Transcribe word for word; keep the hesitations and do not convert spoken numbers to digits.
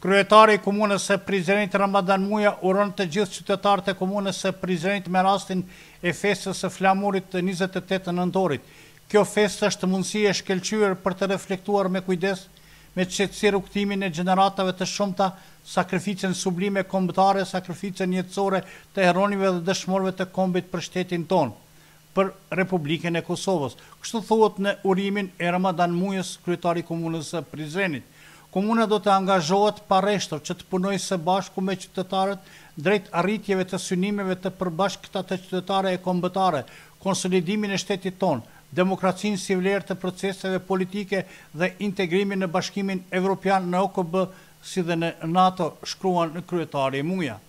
Kryetari i komunës së Prizrenit Ramadan Muja uron të gjithë qytetarët e komunës së Prizrenit me rastin e festës së flamurit të njëzet e tetë nëntorit. Kjo festë është mundësi e shkelqyer për të reflektuar me kujdes me qetësi rrugtimin e gjeneratave të shumta, sakrificën sublime kombëtare, sakrificën jetësore të heronive dhe dëshmorëve të kombit për shtetin tonë, për Republikën e Kosovës. Kështu thuhet në urimin e Ramadan Mujës, kryetari i komunës së Prizrenit. Komuna do të angazhohet parreshtër që të punojë së bashku me qytetarët drejt arritjeve të synimeve të përbashkëta të qytetare e kombëtare, konsolidimin e shtetit tonë, demokracinë si vlerë të proceseve politike dhe integrimin në Bashkimin Evropian, në O K B si dhe në NATO, shkruan kryetari i Muja.